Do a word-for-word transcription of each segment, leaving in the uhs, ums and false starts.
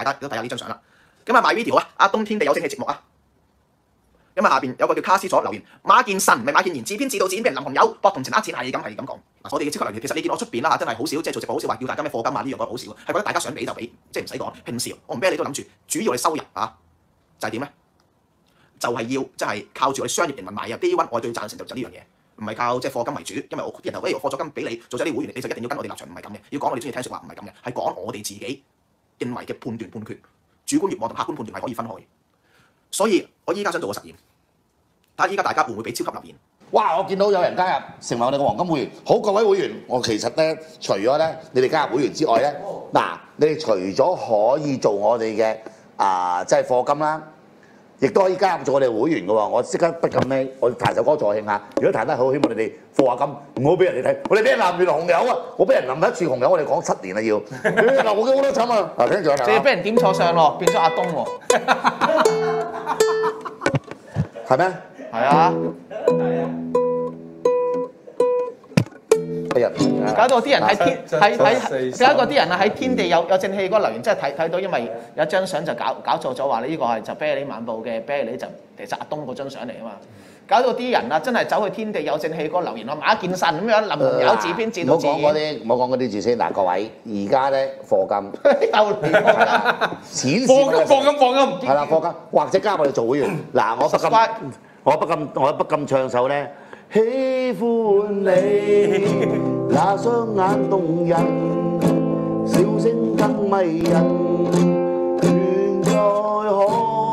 大家都睇下呢張相啦。咁啊賣 video 啊，阿東天地有正氣節目啊。咁啊下邊有個叫卡斯所留言，馬健臣唔係馬健賢，自編自導自演俾人淋紅油，博同情呃錢係咁係咁講。我哋嘅超級留言其實你見我出邊啦，真係好少，即係做直播好少話叫大家咩課金啊呢樣嗰好少，係覺得大家想俾就俾，即係唔使講。平時我唔俾你都諗住，主要你收入啊，就係點咧？就係、是、要即係靠住我哋商業營運賣啊 ，day one 我最贊成就就呢樣嘢，唔係靠即係課金為主，因為我啲人頭誒課咗金俾你做咗啲會員，你就一定要跟我哋立場，唔係咁嘅。要講我哋中意聽説話，唔係咁嘅，係講我哋自己認為嘅判斷判決，主觀願望同客觀判斷係可以分開。所以我依家想做個實驗，睇下依家大家會唔會俾超級留言？ 哇！我見到有人加入成為我哋嘅黃金會員，好各位會員，我其實咧除咗咧你哋加入會員之外咧，嗱你哋除咗可以做我哋嘅啊即係課金啦。亦都可以加入做我哋會員嘅喎，我即刻不禁咧，我彈首歌助興下。如果彈得好，希望你哋課下金，唔好俾人哋睇。我哋俾人淋完紅油啊！我俾人淋一次紅油，我哋講七年啦要。嗱，我嘅好多慘啊！嗱，聽住啊！ 仲要俾人點錯相咯，變咗阿東喎。 係咩？ 係啊。 哎呀！ 搞到啲人喺天喺喺，搞到啲人啊喺天地有有正氣嗰個留言，真係睇睇到，因為有張相就搞搞錯咗，話你呢個係就啤梨晚報嘅啤梨就其實阿東嗰張相嚟啊嘛，搞到啲人啊真係走去天地有正氣嗰個留言話馬健臣咁樣淋紅油自編自導自演。 唔好講嗰啲，唔好講嗰啲字先。嗱，各位，而家咧課金， 鬥你課錢課金課金課金， 係啦課金，或者加我哋做會員。嗱，我不禁，我不禁，我不禁唱首咧。喜歡你那雙眼動人，笑聲更迷人，願再可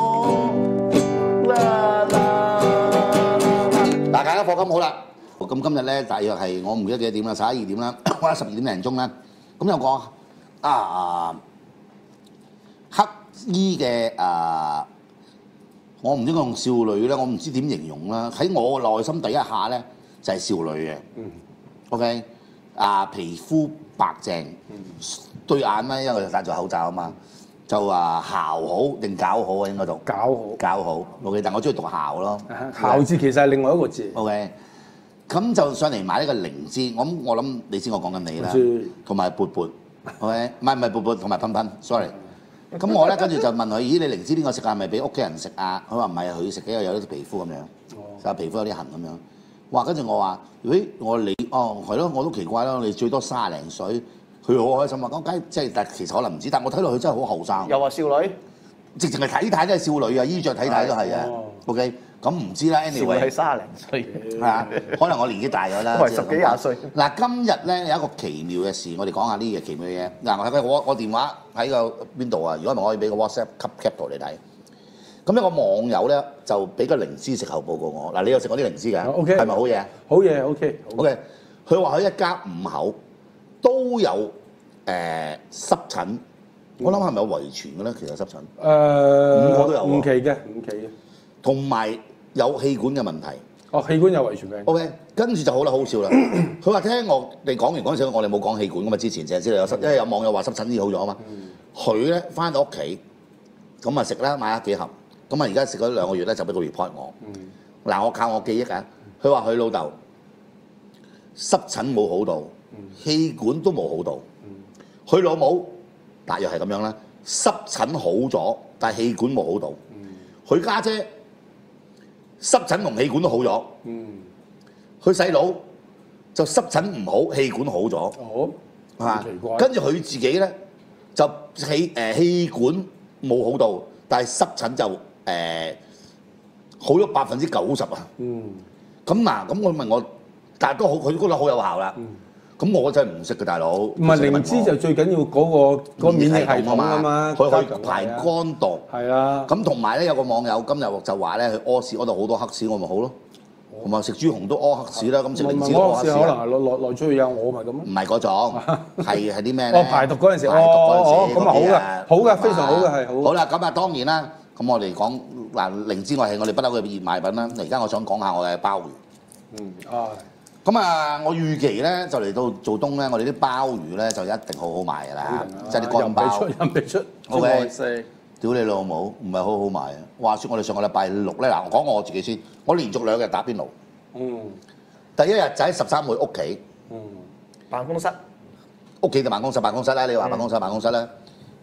啦啦。嗱，大家課金好啦。咁今日咧，大約係我唔記得幾多點啦，十一二點啦，或者十二點零鐘啦。咁有個啊黑衣嘅啊。我唔應該用少女咧，我唔知點形容啦。喺我內心第一下咧就係、是、少女嘅。嗯。OK， 啊皮膚白淨，嗯、對眼咧因為戴住口罩啊嘛，就話姣好定搞好啊應該讀。 搞好。 搞好。OK， 但我中意讀姣咯。 姣字其實係另外一個字。 OK， 咁就上嚟買呢個靈芝，我我諗你知我講緊你啦，同埋缽缽。OK， 唔係唔係缽缽，同埋噴噴 ，sorry。咁我咧跟住就問佢：咦，你靈芝邊個食啊？係咪俾屋企人食啊？佢話唔係啊，佢食嘅，因為有啲皮膚咁樣，就皮膚有啲痕咁樣。哇！跟住我話：咦，我你哦係咯，我都奇怪啦，你最多卅零歲，佢好開心啊！咁梗即係，但其實可能唔知，但我睇落去真係好後生。 又話少女， 直情係體態都係少女啊，衣着體態都係啊。OK。咁唔知啦 ，anyway 係卅零歲， 係啊，可能我年紀大咗啦， 都係十幾廿歲。嗱， 今日咧有一個奇妙嘅事，我哋講下呢啲奇妙嘅嘢。嗱，我睇我我電話喺個邊度啊？如果唔係，我可以俾個 WhatsApp cap 圖你睇。咁一個網友咧就俾個靈芝食後報告我。嗱，你有食過啲靈芝㗎 ？OK， 係咪好嘢？ 好嘢 ，OK。 OK，佢話佢一家五口都有誒、呃、濕疹，我諗係咪有遺傳嘅咧？其實濕疹，誒、呃、五個都有五期嘅，五期嘅， 同埋。有氣管嘅問題， 哦，氣管有遺傳病。 OK， 跟住就好啦，好笑啦。佢話聽我哋講完嗰陣時，我哋冇講氣管噶嘛，之前淨係知道有濕，因為有網友話濕疹醫好咗啊嘛。佢咧翻到屋企，咁啊食啦，買咗幾盒，咁啊而家食咗兩個月咧，就俾個 report 我。嗱、嗯，我靠我記憶啊，佢話佢老豆濕疹冇好到，氣管都冇好到。佢、嗯、老母大約係咁樣啦，濕疹好咗，但係氣管冇好到。佢家姐，濕疹同氣管都好咗，佢細佬就濕疹唔好，氣管好咗， 哦， 啊，跟住佢自己咧就氣誒氣管冇好到，但係濕疹就誒、呃、好咗百分之九十啊。嗯，咁嗱，咁我問我，但係都好，佢覺得好有效啦。咁、嗯、我真係唔識嘅大佬。唔係靈芝就最緊要嗰、嗰個嗰個免疫系統啊嘛，佢可以排肝毒。係啊。咁同埋咧有個網友今日就話咧，佢屙屎屙到好多黑屎，我咪好咯。同埋食豬紅都屙黑屎啦，咁食靈芝都屙黑屎。可能係內內內出血啊，我咪咁咯。唔係嗰種，係係啲咩咧？哦，排毒嗰陣時，排毒嗰陣時咁啊好嘅，好嘅，非常好嘅係好。好啦，咁啊當然啦，咁我哋講嗱靈芝，我係我哋不嬲嘅熱賣品啦。而家我想講下我嘅鮑魚。嗯啊。咁啊，我預期咧就嚟到做冬咧，我哋啲鮑魚咧就一定好好賣㗎啦，即係啲乾鮑。任備出，任備出。屌你老母，唔係好好賣啊！話説我哋上個禮拜六咧，嗱我講我自己先，我連續兩日打邊爐。嗯。第一日就喺十三妹屋企。嗯。辦公室。屋企就辦公室，辦公室啦，你話辦公室，辦公室啦。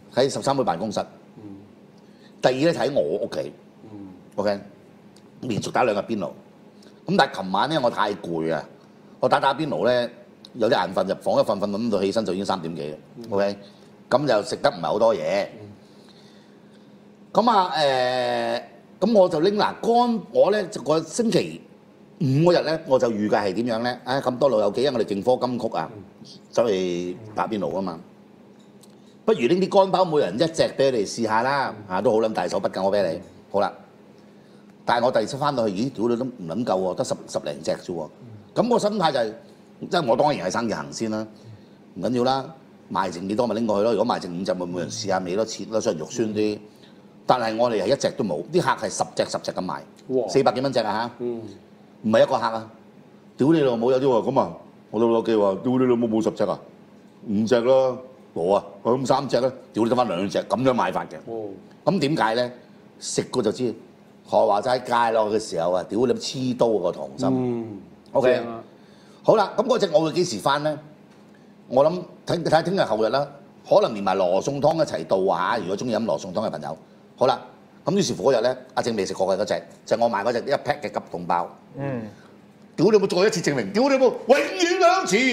喺十三妹辦公室。第二咧就喺我屋企。OK， 連續打兩個邊爐。咁但係琴晚咧我太攰啊，我打打邊爐咧有啲眼瞓，入房一瞓瞓咁到起身就已經三點幾啦。OK， 咁就食得唔係好多嘢。咁啊誒，咁我就拎嗱乾，我咧就個星期五嗰日咧我就預計係點樣咧？啊咁多老友記，因為我哋勁科金曲啊，走去打邊爐啊嘛。不如拎啲乾包，每人一隻俾你哋試下啦，嚇都好撚大手筆㗎，我俾你。好啦，但係我第二次翻到去，咦屌你都唔撚夠喎，得十十零隻啫喎。咁個心態就係，即係我當然係生意行先啦，唔緊要啦，賣剩幾多咪拎過去咯。如果賣剩五隻，咪每人試下味咯，切咯，雖然肉酸啲。但係我哋係一隻都冇，啲客係十隻十隻咁賣，四百幾蚊隻啊嚇，唔係一個客啊。屌你老母有啲話咁啊，我老友記話，屌你老母冇十隻啊，五隻咯。冇啊，咁三隻咧，屌你得翻兩隻，咁樣買法嘅。咁點解咧？食過就知。學話齋戒落嘅時候啊，屌你黐刀個糖心。嗯、OK，啊、好啦，咁嗰隻我會幾時翻咧？我諗睇睇聽日後日啦，可能連埋羅宋湯一齊到啊！如果中意飲羅宋湯嘅朋友，好啦，咁於是乎嗰日咧，阿正未食過嘅嗰隻，就係、我買嗰隻一 pack 嘅急凍包。嗯。屌你冇再一次證明，屌你冇永遠兩次，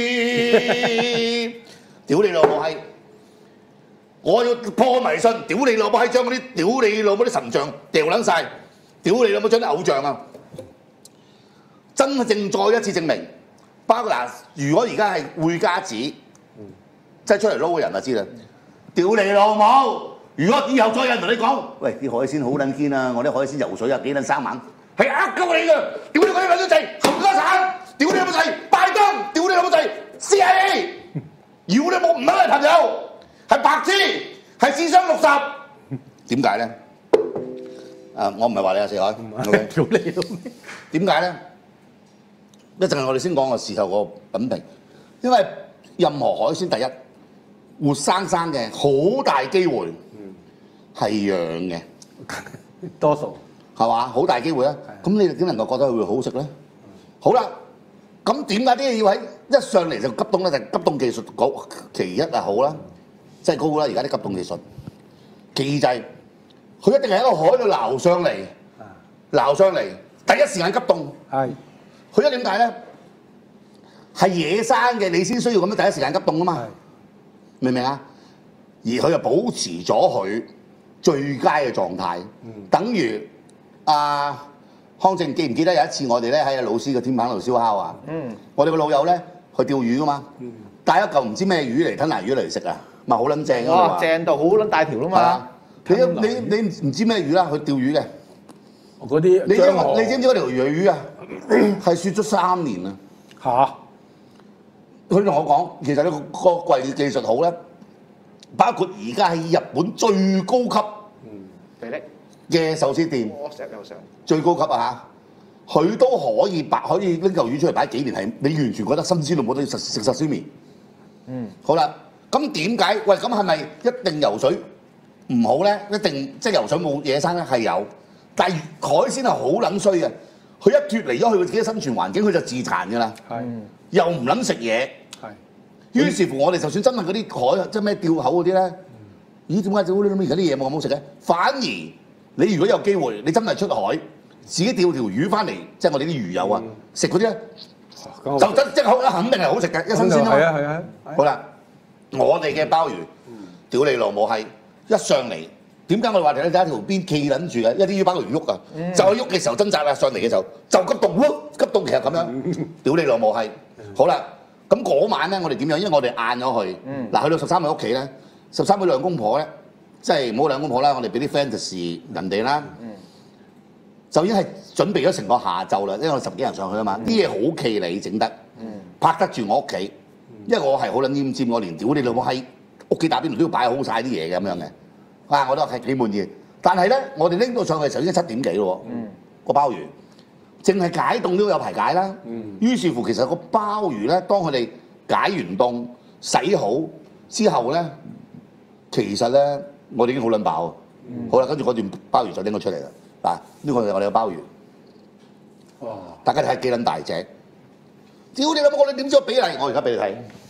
屌你老母閪！我要破迷信，屌你老母閪！將嗰啲屌你老母啲神像掉撚晒，屌你老母將啲偶像啊！真正再一次證明，包括嗱，如果而家係匯家子，即係出嚟撈嘅人就知啦。屌你老母！如果以後再有人同你講，喂啲海鮮好撚堅啊，我啲海鮮游水啊幾撚生猛，係呃鳩你㗎！屌你嗰啲撚咗滯，冚家鏟！屌你老母仔，拜登！屌你老母仔 ，C I A！ 屌你冇唔啱嘅朋友！係白痴，係智商六十。點解咧？啊，我唔係話你啊，四海。屌你老味！點解咧？一陣我哋先講個事後個品評，因為任何海鮮第一活生生嘅，好大機會係養嘅， 多數係嘛？好大機會啊！咁你哋點能夠覺得佢會好食咧？好啦，咁點解啲嘢要喺一上嚟就急凍咧？就急凍技術高，其一啊好啦。即係高啦！而家啲急凍技術，技製，佢一定係喺個海度撈上嚟，撈上嚟，第一時間急凍。係，佢一點解咧？係野生嘅，你先需要咁樣第一時間急凍啊嘛。明唔明啊？而佢又保持咗佢最佳嘅狀態，嗯、等於阿、啊、康正記唔記得有一次我哋咧喺老師嘅天棚度燒烤啊？嗯，我哋個老友咧去釣魚噶嘛，嗯、帶一嚿唔知咩魚嚟，吞拿魚嚟食啊！咪好撚正啊！ 正到好撚大條啦嘛！ 你你你唔知咩魚啦？去釣魚嘅嗰啲， 你知你知唔知嗰條魚魚啊？係雪咗三年啊！嚇！佢同我講，其實呢個個貴技術好咧，包括而家喺日本最高級地力嘅壽司店， 我石油上最高級啊嚇！佢都可以擺可以拎嚿魚出嚟擺幾年，係你完全覺得新鮮到冇得食食壽司麵。嗯，好啦。咁點解？喂，咁係咪一定游水唔好咧？一定即係游水冇野生咧？係有，但係海鮮係好撚衰嘅。佢一脫離咗佢自己嘅生存環境，佢就自殘㗎啦。係，又唔撚食嘢。係。於是乎，我哋就算真係嗰啲海，即係咩釣口嗰啲咧，咦？點解屌你而家啲嘢冇咁好食嘅？反而你如果有機會，你真係出海自己釣條魚翻嚟，即係我哋啲魚友啊，食嗰啲咧，就真即係肯定係好食嘅，一新鮮啊嘛。係啊係啊。好啦。我哋嘅鮑魚，屌、嗯、你老母係一上嚟，點解我哋話你睇一條邊企撚住嘅？一啲魚鮑魚喐啊，嗯、就係喐嘅時候掙扎啦，上嚟嘅時候就急凍，急凍其實咁樣，屌、嗯、你老母係。好啦，咁嗰晚咧，我哋點樣？因為我哋晏咗去，嗱、嗯、去到十三妹屋企咧，十三妹兩公婆咧，即係唔好兩公婆啦，我哋俾啲 fantasy 人哋啦，嗯、就已經係準備咗成個下晝啦，因為我哋十幾人上去啊嘛，啲嘢好企理整得，嗯、拍得住我屋企。因為我係好撚奄尖，我連屌你老母喺屋企打邊爐都要擺好晒啲嘢嘅咁樣嘅，啊我都係幾滿意。但係咧，我哋拎到上去嘅時候已經七點幾咯喎，嗯、個鮑魚，淨係解凍都有排解啦。嗯、於是乎，其實個鮑魚咧，當佢哋解完凍、洗好之後咧，其實咧我哋已經好撚飽。嗯、好啦，跟住嗰段鮑魚就拎咗出嚟啦。嗱，呢個係我哋嘅鮑魚。哇！大家睇幾撚大隻？屌你老母！我哋點知個比例？我而家俾你睇。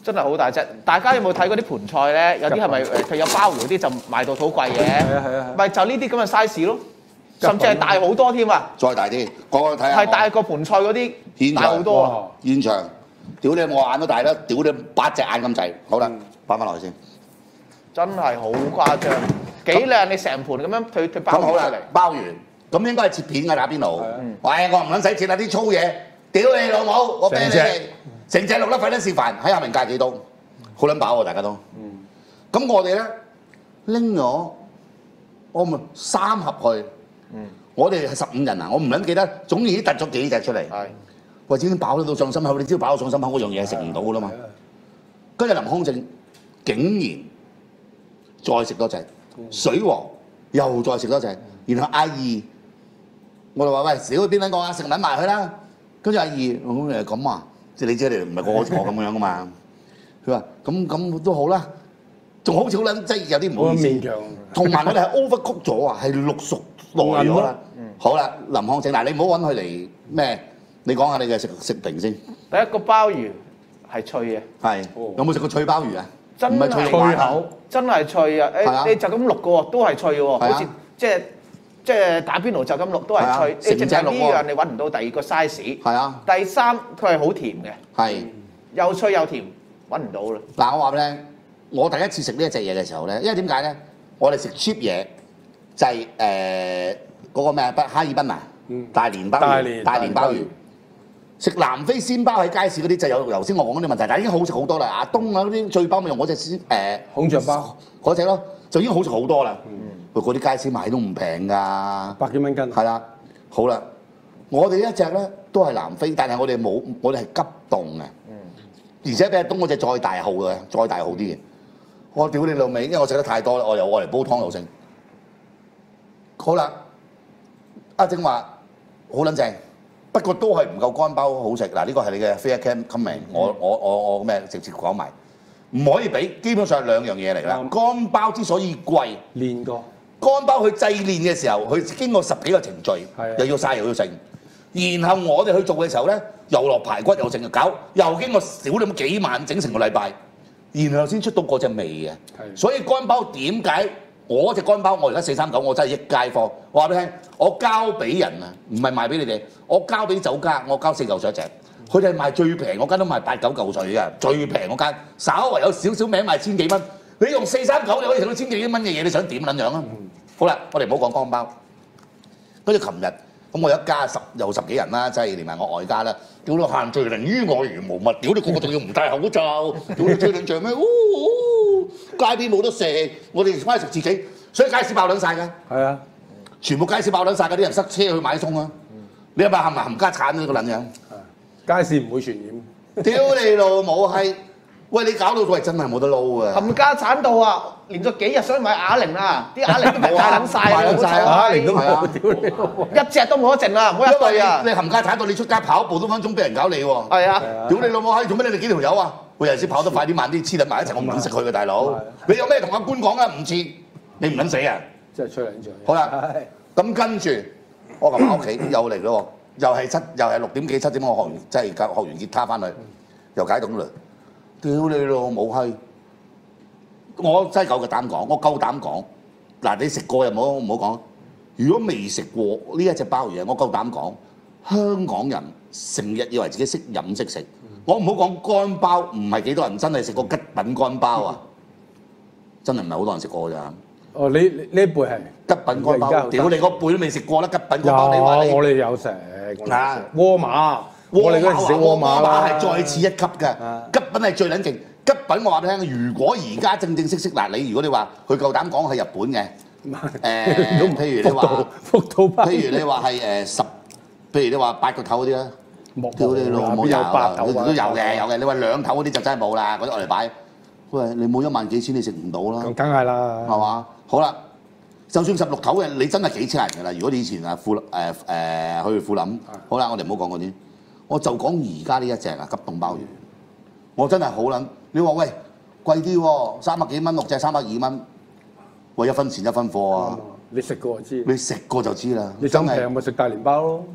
真係好大隻。大家有冇睇嗰啲盤菜咧？有啲係咪誒佢有鮑魚嗰啲就賣到好貴嘅？ 係啊係啊咪就呢啲咁嘅 size 咯，甚至係大好多添啊！ 再大啲，個個睇下。 係大過盤菜嗰啲大好多啊！ 現場，屌你我眼都大啦，屌你八隻眼咁滯。好啦，擺翻落去先。 真係好誇張，幾靚！你成盤咁樣佢佢包咁好啦出嚟，， 包完，咁應該係切片㗎打邊爐。喂，我唔撚使切啊啲粗嘢，屌你老母，我俾你哋成隻六粒費得是飯，喺下面價幾多？好撚飽喎，大家都。咁我哋咧拎咗，我咪三盒去。我哋係十五人啊，我唔撚記得，總之突咗幾隻出嚟。 係喂，已經飽到上心口，你知道飽到上心口嗰樣嘢係食唔到㗎啦嘛。跟住林康正竟然再食多隻，水王又再食多隻，然後阿二，我就話喂，少邊撚個啊，食撚埋佢啦。跟住阿二咁誒咁啊，即係你知你唔係個個坐咁樣噶嘛。佢話咁咁都好啦，仲好似好撚即係有啲唔好意思。同埋我哋係 overcook 咗啊，係綠熟耐咗啦。好啦，林康正嗱，你唔好揾佢嚟咩？你講下你嘅食食評先。 第一個鮑魚係脆嘅， 係有冇食過脆鮑魚啊？ 真唔係脆係肉丸啊口，真係脆啊！ 係啊誒，你就咁淥嘅喎，都係脆嘅喎， 係啊好似即係即係打邊爐就咁淥都係脆。 係啊你淨係呢成隻淥喎樣你揾唔到第二個 size。 係啊， 第三佢係好甜嘅， 係。 又脆又甜，揾唔到啦。 嗱，我話俾你聽，我第一次食呢一隻嘢嘅時候咧，因為點解咧？我哋食 cheap 嘢就係誒嗰個咩啊？哈爾濱啊，大連鮑魚， 大連大連鮑魚。食南非鮮鮑喺街市嗰啲就有頭先我講嗰啲問題，但係已經好食好多啦。阿東啊嗰啲最鮑咪用嗰隻鮮誒孔雀鮑嗰只咯，就已經好食好多啦。喂，嗰啲街市買都唔平㗎， 百幾蚊斤。 係啦，好啦，我哋呢一隻咧都係南非，但係我哋冇，我哋係急凍嘅。而且比阿東嗰隻再大號嘅，再大號啲嘅。我屌你老味，因為我食得太多啦，我又愛嚟煲湯又剩。好啦，阿正話好撚正，不過都係唔夠乾包好食。嗱，呢個係你嘅 fair comment，我我我我咩直接講埋，唔可以比，基本上係兩樣嘢嚟啦。 嗯乾包之所以貴， 練過。 乾包佢製練嘅時候，佢經過十幾個程序， 係啊又要曬又要整。然後我哋去做嘅時候咧，又落排骨又整又搞，又經過少咁幾晚整成個禮拜，然後先出到嗰隻味嘅。所以乾包點解我隻乾包我而家四三九，我真係益街坊。我話俾你聽，我交俾人啊，唔係賣俾你哋，我交俾酒家，我交四嚿水一隻。佢哋賣最平嗰間都賣八九嚿水嘅，最平嗰間稍為有少少名賣千幾蚊。你用四三九你可以食到千幾蚊嘅嘢，你想點撚樣啊？好啦，我哋唔好講乾包。跟住琴日。咁我一家十有十幾人啦，即係連埋我外家啦。屌到限聚令於我如無物，屌你個個仲要唔戴口罩，屌你最撚像咩？街邊冇得食，我哋翻去食自己，所以街市爆撚晒㗎。 係啊， 全部街市爆撚晒㗎，啲人塞車去買餸啊！你係咪冚冚家產呢個撚樣？ 街市唔會傳染。 屌你老母閪！喂，你搞到佢真係冇得撈啊！ 冚家產到啊，連續幾日想買啞鈴啦，啲啞鈴都賣撚晒啦， 賣撚晒啊！ 啞鈴都係啊冇，屌你老母！ 一隻都冇得剩啦，唔好一因為對啊！ 你冚家產到你出街跑步都分鐘俾人搞你喎。 係啊， 屌你老母閪！做咩你哋幾條友啊？喂，有陣時跑得快啲慢啲，黐撚埋一齊，我唔撚識佢嘅大佬。你有咩同阿官講啊？唔似你唔撚死啊！ 真係吹兩仗。 好啦，咁跟住我琴晚屋企又嚟咯喎，又係七，又係六點幾七點，我學完即係教學完吉他翻去，又解凍嘞。屌你老母閪！我真係夠個膽講，我夠膽講。嗱，你食過又唔好唔好講。如果未食過呢一隻鮑魚，我夠膽講，香港人成日以為自己識飲識食。我唔好講乾包，唔係幾多人真係食過吉品乾包啊！真係唔係好多人食過咋。 哦，你你呢一輩係吉品乾包，屌你個輩都未食過啦！吉品乾有， 包你話你我哋有食。 啊窩馬，我哋嗰陣時食窩馬啦。 係再次一級嘅，吉品係最撚勁。吉品我話俾你聽，如果而家正正式式嗱，你如果你話佢夠膽講係日本嘅，誒，譬如你話， 福島鮑， 譬如你話係誒十，譬如你話八個頭嗰啲啦，屌你老母有八頭都有嘅有嘅。你話兩頭嗰啲就真係冇啦，嗰啲我嚟擺。喂，你冇一萬幾千你食唔到啦， 梗係啦， 係嘛？好啦。就算十六頭嘅，你真係幾千人㗎啦！如果你以前啊富誒誒去富林，好啦，我哋唔好講嗰啲，我就講而家呢一隻啊急凍鮑魚，我真係好撚！你話喂貴啲喎，三百幾蚊六隻，三百二蚊，喂一分錢一分貨啊！ 你食過就知， 你食過就知啦。 你想平咪食大連包咯。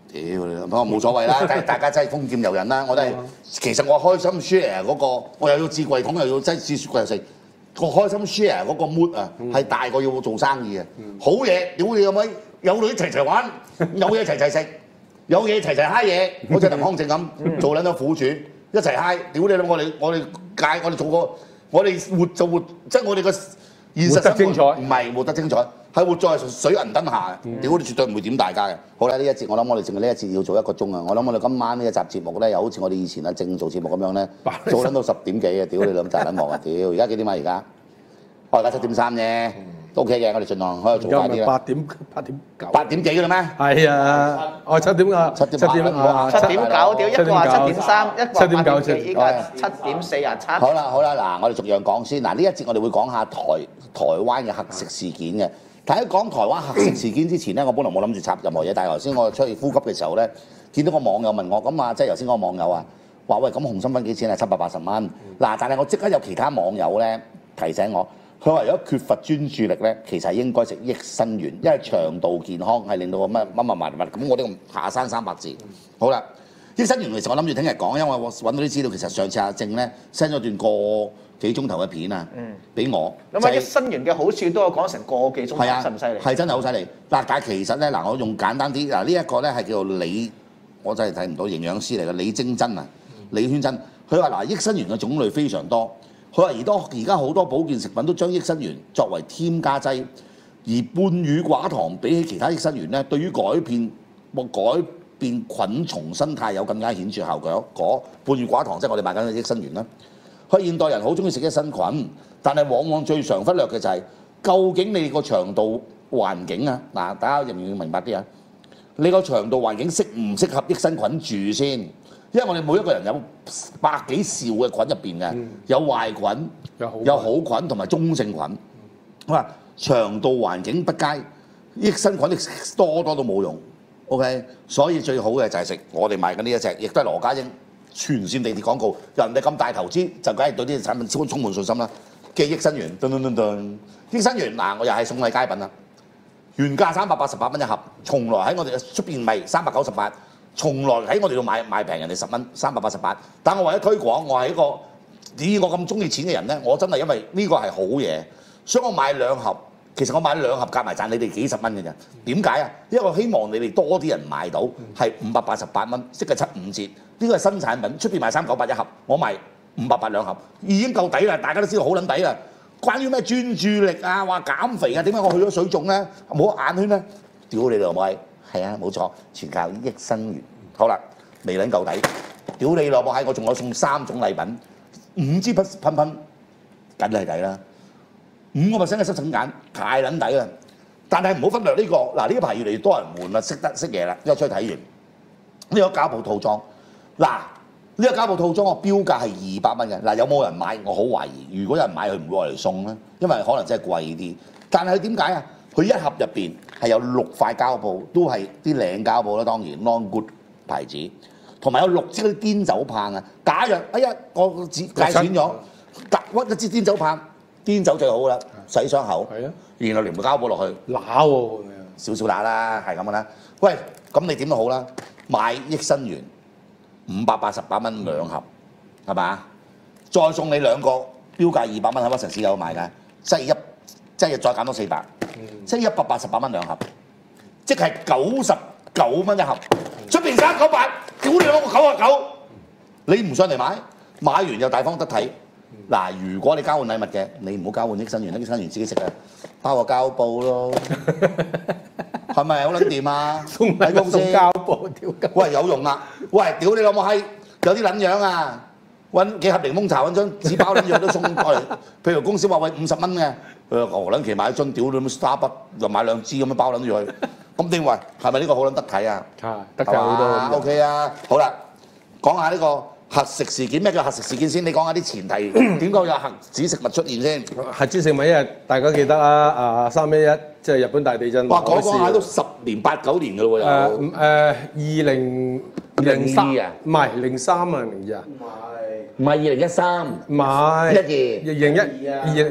屌你，不過冇所謂啦，但係大家真係豐儉由人啦。我都係，其實我開心 share 嗰個，我又要置櫃桶，又要擠置雪櫃又食。個開心 share 嗰個 mood 啊，係大過要做生意嘅。好嘢，屌你有冇？有女齊齊玩，有嘢齊齊食，有嘢齊齊嗨嘢，好似林康正咁做撚咗苦主，一齊嗨。屌你啦！我哋我哋界我哋做過，我哋活就活，即係我哋個現實生活唔係活得精彩，係活在水銀燈下。屌你絕對唔會點大家嘅。好啦，呢一節我諗我哋淨係呢一節要做一個鐘啊！我諗我哋今晚呢一集節目咧，又好似我哋以前啊正做節目咁樣咧，做撚到十點幾啊！屌你兩集撚忙啊！屌而家幾點啊？而家我而家七點三啫。都 OK 嘅，我哋盡量可以做快啲啦。 八點八點九。 八點幾嘅啦咩？ 係啊，哦七點啊， 七點七點啊， 七點九，屌一個話七點三，一個七點九八點幾，依家七點四廿七。 好啦好啦，嗱，我哋逐樣講先。嗱，呢一節我哋會講下台台灣嘅核食事件嘅。但喺講台灣核食事件之前咧，我本來冇諗住插任何嘢，但係頭先我出去呼吸嘅時候咧，見到個網友問我，咁啊，即係頭先嗰個網友啊，話喂，咁紅心粉幾錢啊？七百八十蚊。嗱，但係我即刻有其他網友咧提醒我。佢話：如果缺乏專注力咧，其實係應該食益生元，因為腸道健康係令到個乜乜乜乜乜。咁我呢個下山三百字。好啦，益生元其實我諗住聽日講，因為我揾到啲資料，其實上次阿正咧 send 咗段個幾鐘頭嘅片啊，俾我。 咁啊，益生元嘅好處都有講成個幾鐘頭，犀唔犀利？ 係真係好犀利。嗱，但係其實咧，嗱，我用簡單啲，嗱呢一個咧係叫做李，我真係睇唔到營養師嚟嘅李晶珍啊，李圈珍。佢話嗱，益生元嘅種類非常多。佢話而多而家好多保健食品都將益生元作為添加劑，而半乳寡糖比起其他益生元咧，對於改變或改變菌叢生態有更加顯著效果。嗰半乳寡糖即係我哋買緊嘅益生元啦。佢現代人好中意食益生菌，但係往往最常忽略嘅就係、是、究竟你個腸道環境啊，嗱，大家要唔要明白啲啊？你個腸道環境適唔適合益生菌住先？因為我哋每一個人有百幾兆嘅菌入邊嘅，有壞菌、有好菌同埋中性菌。我話腸道環境不佳，益生菌多多都冇用。OK， 所以最好嘅就係食我哋賣緊呢一隻，亦都係羅家英全線地鐵廣告。人哋咁大投資，就梗係對呢啲產品超充滿信心啦。嘅益生元，噔噔噔噔，益生元嗱，我又係送禮佳品啦。原價三百八十八蚊一盒，從來喺我哋出邊賣三百九十八。從來喺我哋度買買平人哋十蚊，三百八十八。但我為咗推廣，我係一個以我咁中意錢嘅人咧，我真係因為呢個係好嘢，所以我買兩盒。其實我買兩盒夾埋賺你哋幾十蚊嘅啫。點解啊？因為我希望你哋多啲人買到，係五百八十八蚊，即係七五折。呢個係新產品，出邊賣三九八一盒，我賣五百八兩盒，已經夠抵啦！大家都知道好撚抵啦。關於咩專注力啊，話減肥啊，點解我去咗水腫咧？冇眼圈咧？屌你老母！係啊，冇錯，全靠益生元。好啦，未撚夠抵，屌你老母閪！我仲有送三種禮品，五支噴噴噴，梗係抵啦。五個 percent 嘅濕疹鹼，太撚抵啦。但係唔好忽略呢個，嗱呢排越嚟越多人換啦，識得識嘢啦，因為出去睇完呢個膠布套裝，嗱呢個膠布套裝個標價係二百蚊嘅，嗱有冇人買？我好懷疑，如果有人買，佢唔會攞嚟送咧，因為可能真係貴啲。但係點解啊？佢一盒入邊係有六塊膠布，都係啲靚膠布啦，當然 Long Good 牌子，同埋有六支嗰啲碘酒棒啊！假若哎呀，我戒損咗，揼屈一支碘酒棒，碘酒最好啦，洗傷口，然後連個膠布落去， 揦喎， 少少揦啦，係咁嘅啦。喂，咁你點都好啦，買益生元五百八十八蚊兩盒，係嘛？再送你兩個，標價二百蚊喺屈臣氏有賣㗎，即係一。即係再減多四百，即係一百八十八蚊兩盒，即係九十九蚊一盒。出邊三九八，屌你攞個九啊九，你唔上嚟買，買完又大方得體。嗱，如果你交換禮物嘅，你唔好交換益生元，益生元自己食啊，包個膠布咯，係咪好撚掂啊？ 送禮物送膠布，屌鳩！ 喂，有用啊！喂，屌你老母閪，有啲撚樣啊！揾幾盒檸檬茶，揾張紙包撚樣都送過嚟。譬如公司話喂五十蚊嘅。誒何撚期買樽屌你咁 Starbucks 又買兩支咁樣包撚住佢，咁點話係咪呢個好撚得體啊？ 係得體好多。 O K 啊，好啦，講下呢個核食事件，咩叫核食事件先？你講下啲前提，點解有核子食物出現先？ 核子食物一日大家記得啦，啊三一一即係日本大地震。 哇，講講下都十年八九年㗎咯喎又。誒誒， 二零零三啊？ 唔係零三啊，零二啊？ 唔係，唔係二零一三。 唔係。 一二。 二零一二零。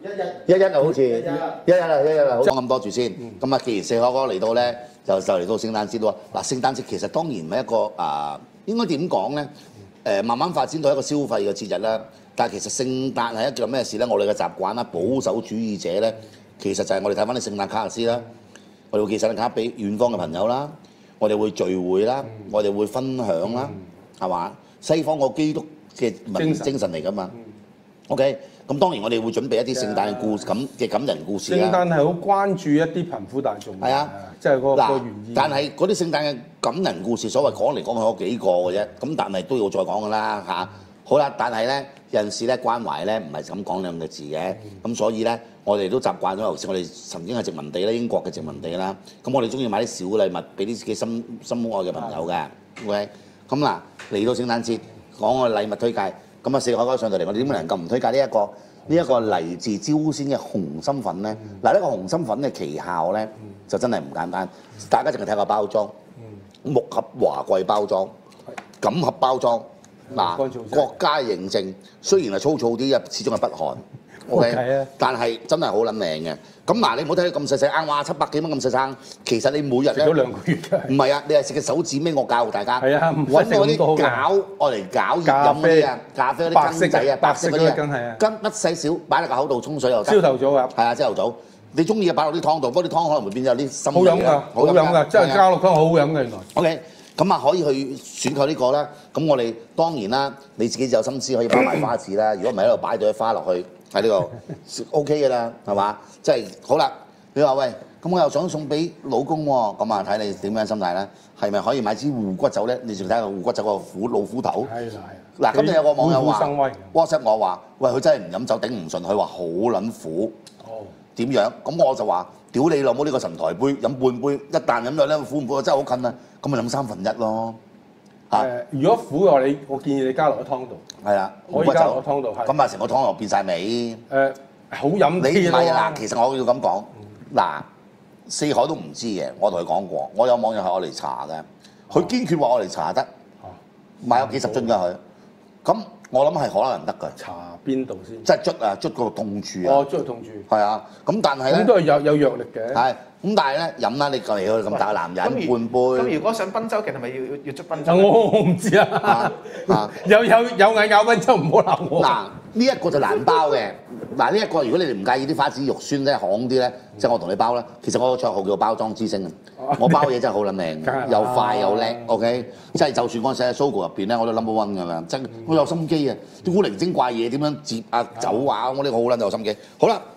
一一啊，好似一一啊，一一啊，講咁多住先。咁啊，既然四海哥嚟到咧，就就嚟到聖誕節咯。嗱，聖誕節其實當然唔係一個啊，應該點講咧？誒，慢慢發展到一個消費嘅節日啦。但係其實聖誕係一件咩事咧？我哋嘅習慣啦，保守主義者咧，其實就係我哋睇翻啲聖誕卡先啦。我哋會寄聖誕卡俾遠方嘅朋友啦，我哋會聚會啦，我哋會分享啦，係嘛？西方個基督嘅文精神嚟㗎嘛。OK。咁當然我哋會準備一啲聖誕嘅故事，咁嘅感人故事啦。 聖誕係好關注一啲貧苦大眾。係啊， 即係個個原意。 但係嗰啲聖誕嘅感人故事，所謂講嚟講去嗰幾個嘅啫。咁但係都要再講㗎啦嚇。好啦，但係咧有陣時咧關懷咧唔係咁講兩個字嘅。咁所以咧我哋都習慣咗，尤其是我哋曾經係殖民地咧，英國嘅殖民地啦。咁我哋中意買啲小禮物俾啲自己心心愛嘅朋友嘅。OK，咁嗱嚟到聖誕節講我哋禮物推介。咁啊，四海哥上到嚟，我哋點能夠唔推介呢、這、一個呢一、這個嚟自朝鮮嘅紅心粉咧？嗱、嗯，呢、這個紅心粉嘅奇效咧，嗯、就真係唔簡單。大家淨係睇個包裝，嗯、木盒華貴包裝，錦盒包裝，嗱、嗯，國家認證，雖然係粗糙啲，始終係北韓。O K， 但係真係好撚靚嘅。咁嗱，你唔好睇佢咁細細啱，哇七百幾蚊咁細生，其實你每日咧， 食咗兩個月㗎。唔係啊，你係食嘅手指尾，我教大家。 係啊， 揾嗰啲攪，愛嚟攪熱飲嗰啲啊，咖啡嗰啲羹仔啊，白色嗰啲羹係啊，羹一細少，擺喺個口度沖水又得。朝頭早啊。係啊，朝頭早。你中意嘅擺落啲湯度，不過啲湯可能會變咗有啲深味。好飲㗎，好飲㗎，真係加落湯好飲嘅原來。O K，咁啊可以去選購呢個啦。咁我哋當然啦，你自己有心思可以包埋花紙啦。如果唔係喺度擺對花落去。喺呢個 O K 嘅啦，係嘛？即係好啦。你話喂，咁我又想送俾老公喎，咁啊睇你點樣心態啦？係咪可以買支護骨酒咧？你仲睇下護骨酒個虎老虎頭。係啦係。嗱，咁就有個網友話 WhatsApp 我話，喂，佢真係唔飲酒頂唔順，佢話好撚苦。哦。點樣？咁我就話：屌你老母呢個神台杯，飲半杯，一啖飲咗咧苦唔苦？真係好近啊！咁咪飲三分一咯。 誒，如果苦嘅話，你我建議你加落個湯度。係啊，可以加落個湯度。 咁啊，成個湯又變晒味。 誒，好飲啲咯。 你唔係嗱，其實我要咁講，嗱，四海都唔知嘅，我同佢講過，我有網友係我嚟查嘅，佢堅決話我嚟查得，買咗幾十樽㗎佢。咁我諗係可能得㗎。查邊度先？即係捽啊，捽嗰個痛處啊。哦，捽痛處。係啊，咁但係咧。咁都係有有藥力嘅。係。咁但係咧飲啦，你過嚟去咁大個男人半杯。 咁如果上賓州，其實係咪要要要捽賓州？ 我我唔知啊。啊有有有眼咬賓州，唔好鬧我。 嗱，呢一個就難包嘅。嗱，呢一個如果你哋唔介意啲花子肉酸咧、行啲咧，即係我同你包啦。其實我個綽號叫包裝之星啊。我包嘢真係好撚靚，又快又叻。OK， 即係就算我寫喺 Sogo 入邊咧，我都 number one 㗎啦。真，我有心機啊！啲古靈精怪嘢點樣接啊、走啊，我呢個好撚有心機。好啦。